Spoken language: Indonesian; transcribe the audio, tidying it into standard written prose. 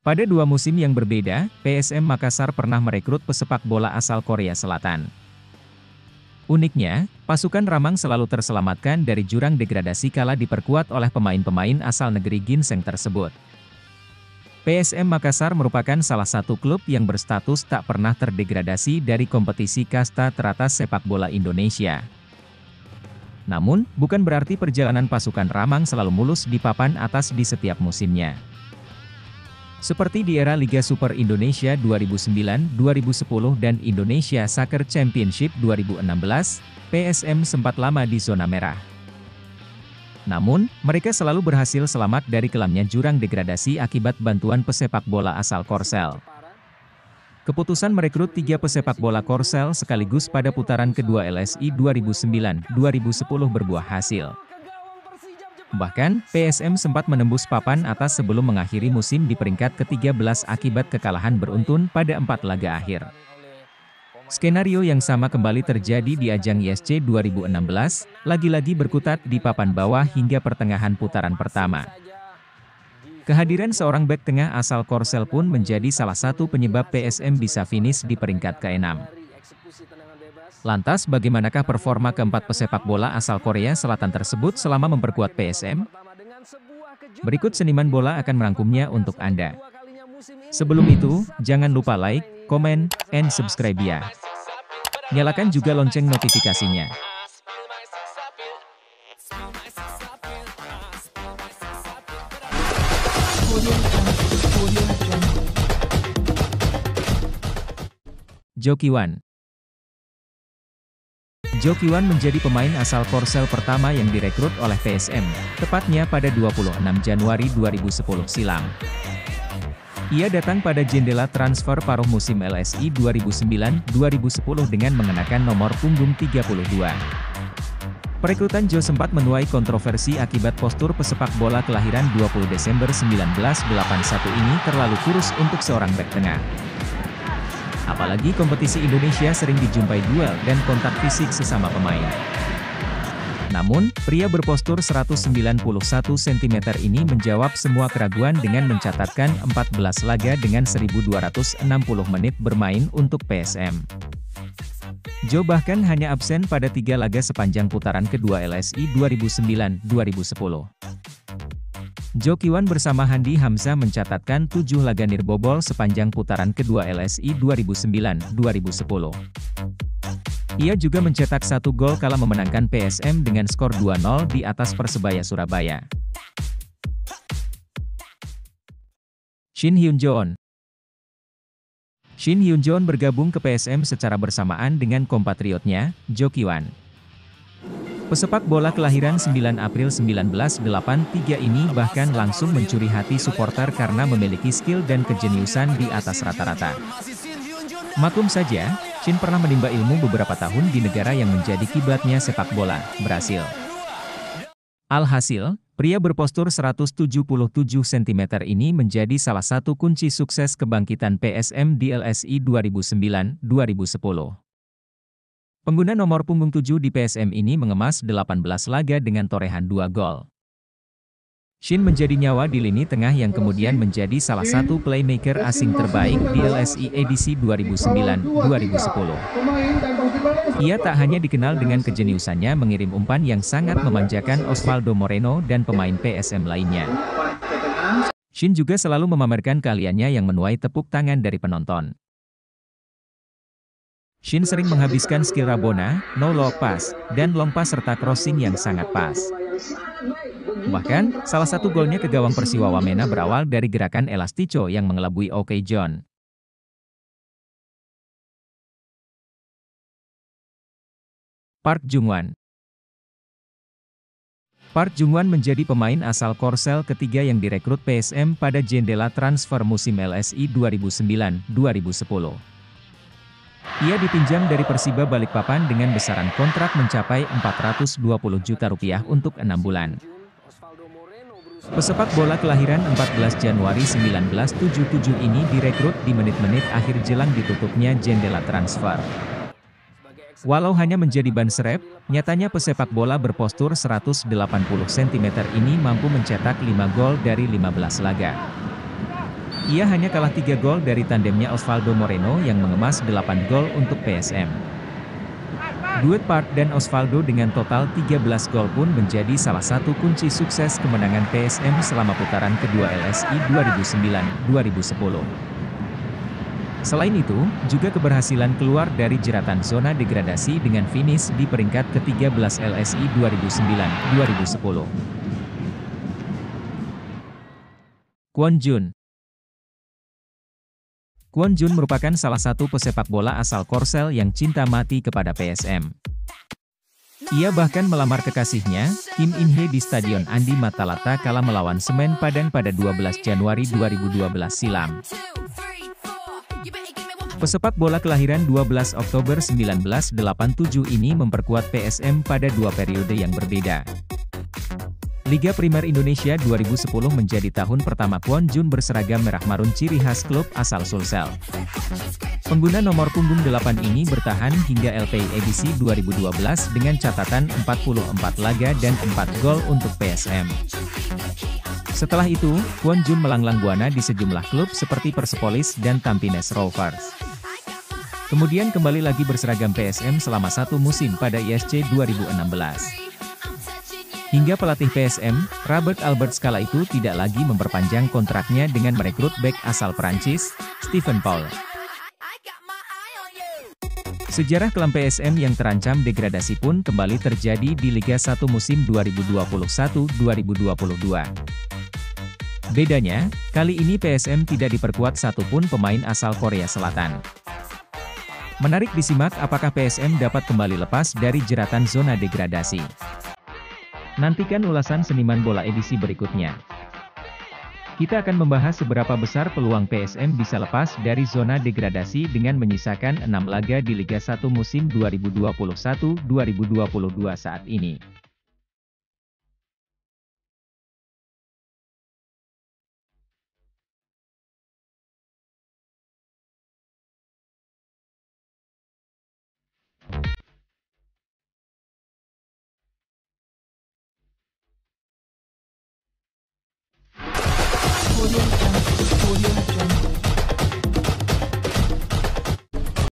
Pada 2 musim yang berbeda, PSM Makassar pernah merekrut pesepak bola asal Korea Selatan. Uniknya, pasukan Ramang selalu terselamatkan dari jurang degradasi kala diperkuat oleh pemain-pemain asal negeri ginseng tersebut. PSM Makassar merupakan salah satu klub yang berstatus tak pernah terdegradasi dari kompetisi kasta teratas sepak bola Indonesia. Namun, bukan berarti perjalanan pasukan Ramang selalu mulus di papan atas di setiap musimnya. Seperti di era Liga Super Indonesia 2009, 2010 dan Indonesia Soccer Championship 2016, PSM sempat lama di zona merah. Namun, mereka selalu berhasil selamat dari kelamnya jurang degradasi akibat bantuan pesepak bola asal Korsel. Keputusan merekrut 3 pesepak bola Korsel sekaligus pada putaran kedua LSI 2009-2010 berbuah hasil. Bahkan, PSM sempat menembus papan atas sebelum mengakhiri musim di peringkat ke-13 akibat kekalahan beruntun pada 4 laga akhir. Skenario yang sama kembali terjadi di ajang ISC 2016, lagi-lagi berkutat di papan bawah hingga pertengahan putaran pertama. Kehadiran seorang bek tengah asal Korsel pun menjadi salah satu penyebab PSM bisa finish di peringkat ke-6. Lantas bagaimanakah performa keempat pesepak bola asal Korea Selatan tersebut selama memperkuat PSM? Berikut seniman bola akan merangkumnya untuk Anda. Sebelum itu, jangan lupa like, komen, and subscribe ya. Nyalakan juga lonceng notifikasinya. Jo Ki-wan. Jo Ki-wan menjadi pemain asal Korsel pertama yang direkrut oleh PSM, tepatnya pada 26 Januari 2010 silam. Ia datang pada jendela transfer paruh musim LSI 2009-2010 dengan mengenakan nomor punggung 32. Perekrutan Jo sempat menuai kontroversi akibat postur pesepak bola kelahiran 20 Desember 1981 ini terlalu kurus untuk seorang bek tengah. Apalagi kompetisi Indonesia sering dijumpai duel dan kontak fisik sesama pemain. Namun, pria berpostur 191 cm ini menjawab semua keraguan dengan mencatatkan 14 laga dengan 1.260 menit bermain untuk PSM. Jo bahkan hanya absen pada 3 laga sepanjang putaran kedua LSI 2009-2010. Jo Ki-wan bersama Handi Hamzah mencatatkan 7 laga nirbobol sepanjang putaran kedua LSI 2009-2010. Ia juga mencetak 1 gol kala memenangkan PSM dengan skor 2-0 di atas Persebaya Surabaya. Shin Hyun-joon. Shin Hyun-joon bergabung ke PSM secara bersamaan dengan kompatriotnya, Jo Ki-wan. Pesepak bola kelahiran 9 April 1983 ini bahkan langsung mencuri hati supporter karena memiliki skill dan kejeniusan di atas rata-rata. Maklum saja, Shin pernah menimba ilmu beberapa tahun di negara yang menjadi kiblatnya sepak bola, Brasil. Alhasil, pria berpostur 177 cm ini menjadi salah satu kunci sukses kebangkitan PSM di LSI 2009-2010. Pengguna nomor punggung 7 di PSM ini mengemas 18 laga dengan torehan 2 gol. Shin menjadi nyawa di lini tengah yang kemudian menjadi salah satu playmaker asing terbaik di LSI edisi 2009-2010. Ia tak hanya dikenal dengan kejeniusannya mengirim umpan yang sangat memanjakan Osvaldo Moreno dan pemain PSM lainnya. Shin juga selalu memamerkan keahliannya yang menuai tepuk tangan dari penonton. Shin sering menghabiskan skill Rabona, no-look pass, dan long pass serta crossing yang sangat pas. Bahkan, salah satu golnya ke gawang Persiwa Wamena berawal dari gerakan elastico yang mengelabui OK John. Park Jung-wan. Park Jung-wan menjadi pemain asal Korsel ketiga yang direkrut PSM pada jendela transfer musim LSI 2009-2010. Ia dipinjam dari Persiba Balikpapan dengan besaran kontrak mencapai Rp420 juta untuk 6 bulan. Pesepak bola kelahiran 14 Januari 1977 ini direkrut di menit-menit akhir jelang ditutupnya jendela transfer. Walau hanya menjadi ban serep, nyatanya pesepak bola berpostur 180 cm ini mampu mencetak 5 gol dari 15 laga. Ia hanya kalah 3 gol dari tandemnya Osvaldo Moreno yang mengemas 8 gol untuk PSM. Duet Park dan Osvaldo dengan total 13 gol pun menjadi salah satu kunci sukses kemenangan PSM selama putaran kedua LSI 2009-2010. Selain itu, juga keberhasilan keluar dari jeratan zona degradasi dengan finish di peringkat ke-13 LSI 2009-2010. Kwon Jun. Kwon Jun merupakan salah satu pesepak bola asal Korsel yang cinta mati kepada PSM. Ia bahkan melamar kekasihnya, Kim In Hye di Stadion Andi Matalata kala melawan Semen Padang pada 12 Januari 2012 silam. Pesepak bola kelahiran 12 Oktober 1987 ini memperkuat PSM pada 2 periode yang berbeda. Liga Primer Indonesia 2010 menjadi tahun pertama Kwon Jun berseragam merah marun ciri khas klub asal Sulsel. Pengguna nomor punggung 8 ini bertahan hingga LPI edisi 2012 dengan catatan 44 laga dan 4 gol untuk PSM. Setelah itu, Kwon Jun melanglang buana di sejumlah klub seperti Persepolis dan Tampines Rovers. Kemudian kembali lagi berseragam PSM selama 1 musim pada ISC 2016. Hingga pelatih PSM, Robert Alberts kala itu tidak lagi memperpanjang kontraknya dengan merekrut bek asal Prancis, Stephen Paul. Sejarah kelam PSM yang terancam degradasi pun kembali terjadi di Liga 1 musim 2021-2022. Bedanya, kali ini PSM tidak diperkuat satupun pemain asal Korea Selatan. Menarik disimak apakah PSM dapat kembali lepas dari jeratan zona degradasi. Nantikan ulasan Seniman Bola edisi berikutnya. Kita akan membahas seberapa besar peluang PSM bisa lepas dari zona degradasi dengan menyisakan 6 laga di Liga 1 musim 2021-2022 saat ini.